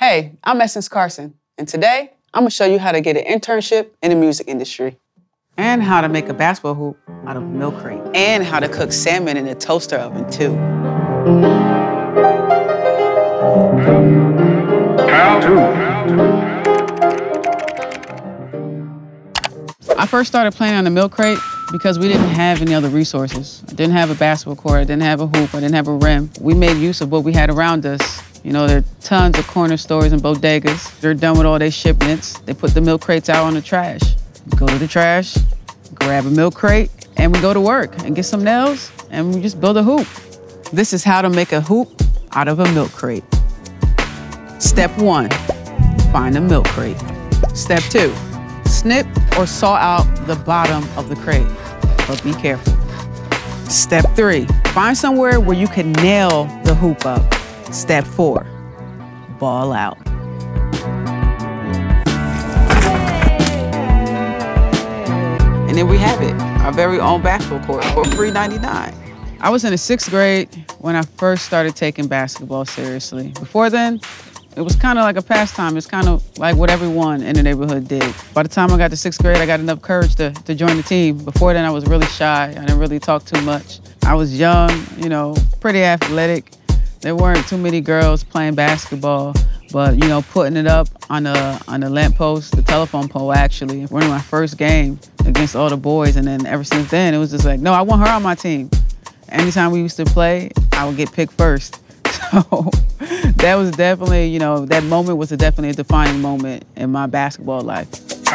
Hey, I'm Essence Carson, and today I'm gonna show you how to get an internship in the music industry. And how to make a basketball hoop out of a milk crate. And how to cook salmon in a toaster oven, too. How to. I first started playing on the milk crate because we didn't have any other resources. I didn't have a basketball court, I didn't have a hoop, I didn't have a rim. We made use of what we had around us. You know, there are tons of corner stores and bodegas. They're done with all their shipments. They put the milk crates out on the trash. We go to the trash, grab a milk crate, and we go to work and get some nails, and we just build a hoop. This is how to make a hoop out of a milk crate. Step 1, find a milk crate. Step 2, snip or saw out the bottom of the crate, but be careful. Step 3, find somewhere where you can nail the hoop up. Step 4, ball out. And there we have it, our very own basketball court for $3.99. I was in the 6th grade when I first started taking basketball seriously. Before then, it was kind of like a pastime. It's kind of like what everyone in the neighborhood did. By the time I got to 6th grade, I got enough courage to join the team. Before then, I was really shy. I didn't really talk too much. I was young, you know, pretty athletic. There weren't too many girls playing basketball, but, you know, putting it up on the lamppost, the telephone pole, actually, winning my first game against all the boys. And then ever since then, it was just like, no, I want her on my team. Anytime we used to play, I would get picked first. So that was definitely, you know, that moment was definitely a defining moment in my basketball life.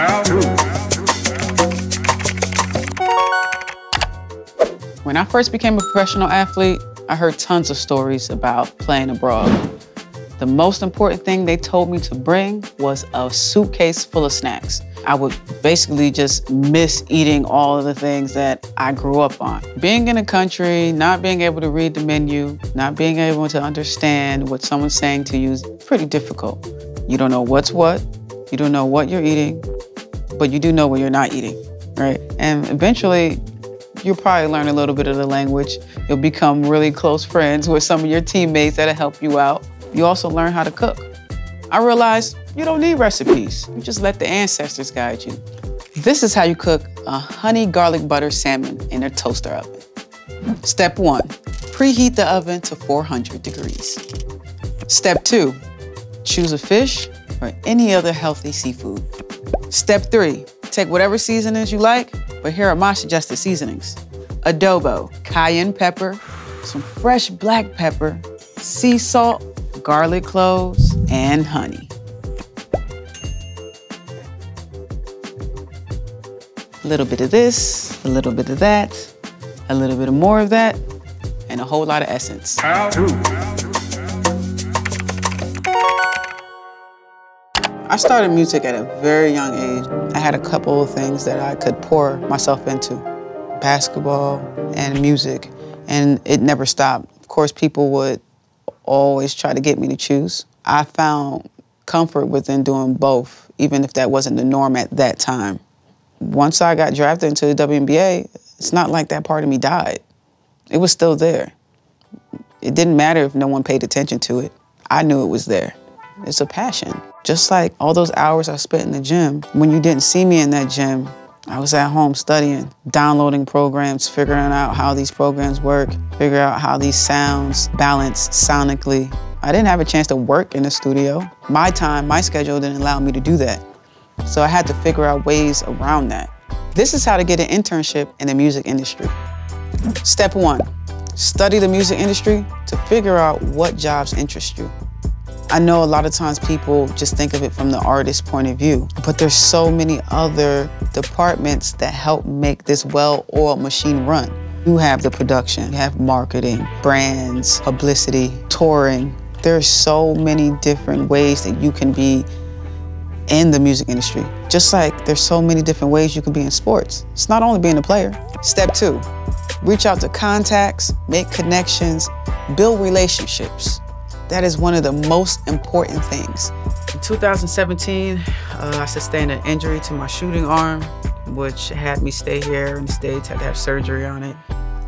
When I first became a professional athlete, I heard tons of stories about playing abroad. The most important thing they told me to bring was a suitcase full of snacks. I would basically just miss eating all of the things that I grew up on. Being in a country, not being able to read the menu, not being able to understand what someone's saying to you is pretty difficult. You don't know what's what, you don't know what you're eating, but you do know what you're not eating, right? And eventually, you'll probably learn a little bit of the language. You'll become really close friends with some of your teammates that'll help you out. You also learn how to cook. I realized you don't need recipes. You just let the ancestors guide you. This is how you cook a honey garlic butter salmon in a toaster oven. Step 1, preheat the oven to 400 degrees. Step 2, choose a fish or any other healthy seafood. Step 3, take whatever seasonings you like, but here are my suggested seasonings. Adobo, cayenne pepper, some fresh black pepper, sea salt, garlic cloves, and honey. A little bit of this, a little bit of that, a little bit more of that, and a whole lot of essence. How to. I started music at a very young age. I had a couple of things that I could pour myself into, basketball and music, and it never stopped. Of course, people would always try to get me to choose. I found comfort within doing both, even if that wasn't the norm at that time. Once I got drafted into the WNBA, it's not like that part of me died. It was still there. It didn't matter if no one paid attention to it. I knew it was there. It's a passion. Just like all those hours I spent in the gym, when you didn't see me in that gym, I was at home studying, downloading programs, figuring out how these programs work, figuring out how these sounds balance sonically. I didn't have a chance to work in the studio. My time, my schedule didn't allow me to do that. So I had to figure out ways around that. This is how to get an internship in the music industry. Step 1, study the music industry to figure out what jobs interest you. I know a lot of times people just think of it from the artist's point of view, but there's so many other departments that help make this well-oiled machine run. You have the production, you have marketing, brands, publicity, touring. There's so many different ways that you can be in the music industry. Just like there's so many different ways you can be in sports. It's not only being a player. Step 2, reach out to contacts, make connections, build relationships. That is one of the most important things. In 2017, I sustained an injury to my shooting arm, which had me stay here in the States, had to have surgery on it.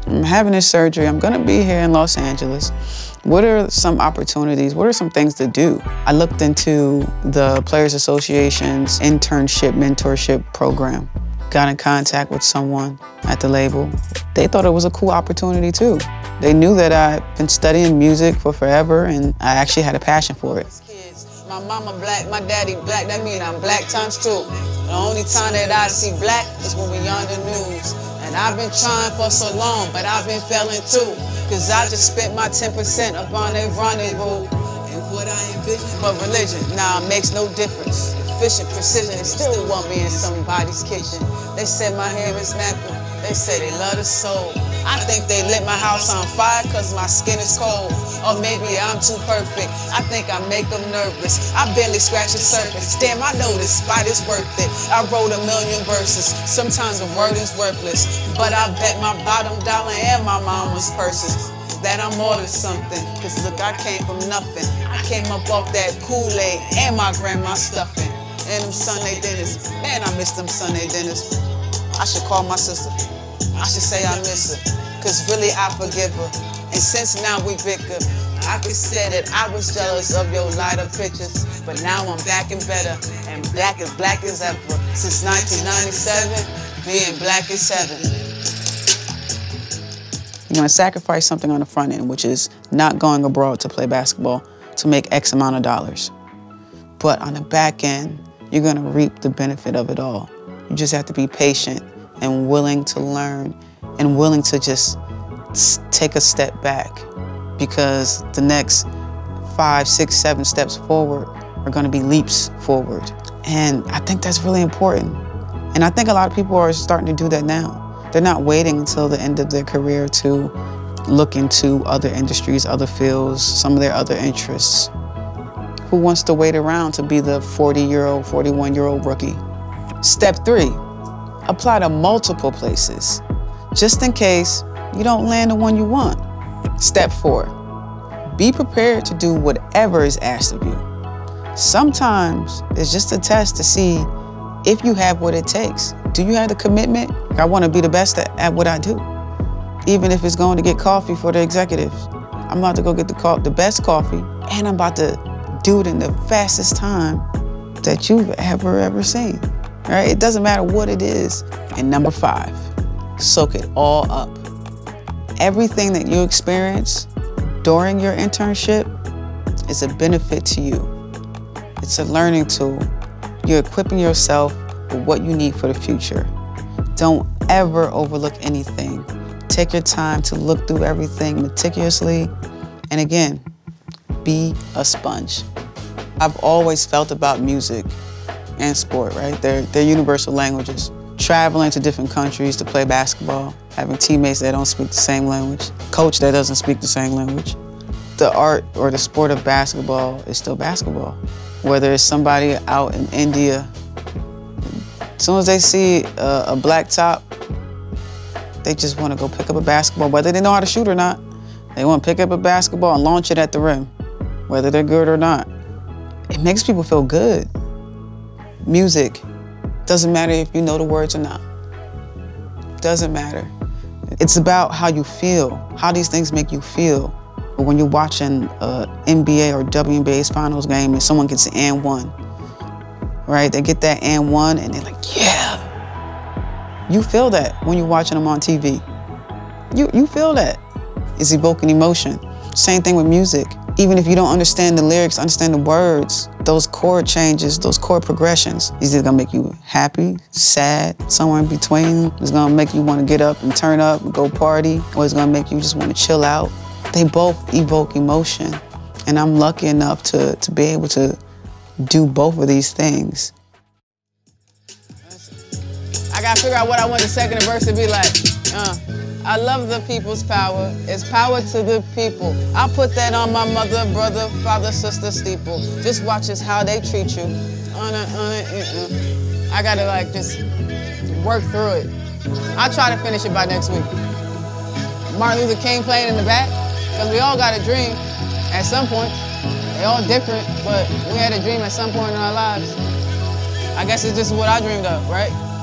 I'm having this surgery. I'm gonna be here in Los Angeles. What are some opportunities? What are some things to do? I looked into the Players Association's internship, mentorship program. Got in contact with someone at the label. They thought it was a cool opportunity too. They knew that I'd been studying music for forever and I actually had a passion for it. My mama black, my daddy black, that means I'm black times two. The only time that I see black is when we on the news. And I've been trying for so long, but I've been failing too. Cause I just spent my 10% upon a rendezvous. And what I envision, but religion, nah, makes no difference. Efficient precision, they still want me in somebody's kitchen. They said my hair is napping, they say they love the soul. I think they lit my house on fire cause my skin is cold. Or maybe I'm too perfect, I think I make them nervous. I barely scratch the surface, damn I know this fight is worth it. I wrote 1 million verses, sometimes the word is worthless. But I bet my bottom dollar and my mama's purses that I'm more than something. Cause look, I came from nothing. I came up off that Kool-Aid and my grandma's stuffing. And them Sunday dinners, man I miss them Sunday dinners. I should call my sister. I should say I miss her, cause really I forgive her. And since now we bicker, I could say that I was jealous of your lighter pictures, but now I'm back and better, and black as ever. Since 1997, being black is heaven. You're gonna sacrifice something on the front end, which is not going abroad to play basketball to make X amount of dollars. But on the back end, you're gonna reap the benefit of it all. You just have to be patient and willing to learn and willing to just take a step back, because the next 5, 6, 7 steps forward are going to be leaps forward. And I think that's really important. And I think a lot of people are starting to do that now. They're not waiting until the end of their career to look into other industries, other fields, some of their other interests. Who wants to wait around to be the 40-year-old, 41-year-old rookie? Step 3. Apply to multiple places, just in case you don't land the one you want. Step 4, be prepared to do whatever is asked of you. Sometimes it's just a test to see if you have what it takes. Do you have the commitment? I want to be the best at what I do. Even if it's going to get coffee for the executives. I'm about to go get the best coffee, and I'm about to do it in the fastest time that you've ever seen. Right? It doesn't matter what it is. And number 5, soak it all up. Everything that you experience during your internship is a benefit to you. It's a learning tool. You're equipping yourself with what you need for the future. Don't ever overlook anything. Take your time to look through everything meticulously. And again, be a sponge. I've always felt about music and sport, right? They're universal languages. Traveling to different countries to play basketball, having teammates that don't speak the same language, coach that doesn't speak the same language. The art or the sport of basketball is still basketball. Whether it's somebody out in India, as soon as they see a black top, they just want to go pick up a basketball, whether they know how to shoot or not. They want to pick up a basketball and launch it at the rim, whether they're good or not. It makes people feel good. Music, doesn't matter if you know the words or not. Doesn't matter. It's about how you feel, how these things make you feel. When you're watching a NBA or WNBA's finals game and someone gets an and one, right? They get that and one and they're like, yeah. You feel that when you're watching them on TV. You feel that. It's evoking emotion. Same thing with music. Even if you don't understand the lyrics, understand the words, those chord changes, those chord progressions, these are gonna make you happy, sad, somewhere in between. It's gonna make you wanna get up and turn up and go party, or it's gonna make you just wanna chill out. They both evoke emotion. And I'm lucky enough to be able to do both of these things. I gotta figure out what I want the second verse to be like. I love the people's power. It's power to the people. I put that on my mother, brother, father, sister steeple. Just watch us how they treat you. I gotta like just work through it. I'll try to finish it by next week. Martin Luther King playing in the back, because we all got a dream at some point. They all different, but we had a dream at some point in our lives. I guess it's just what I dreamed of, right?